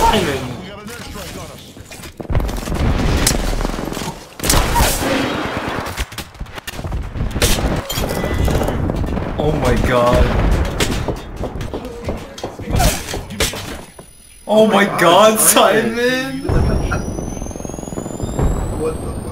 Simon! Oh my god. Oh my god, Simon! What the fuck?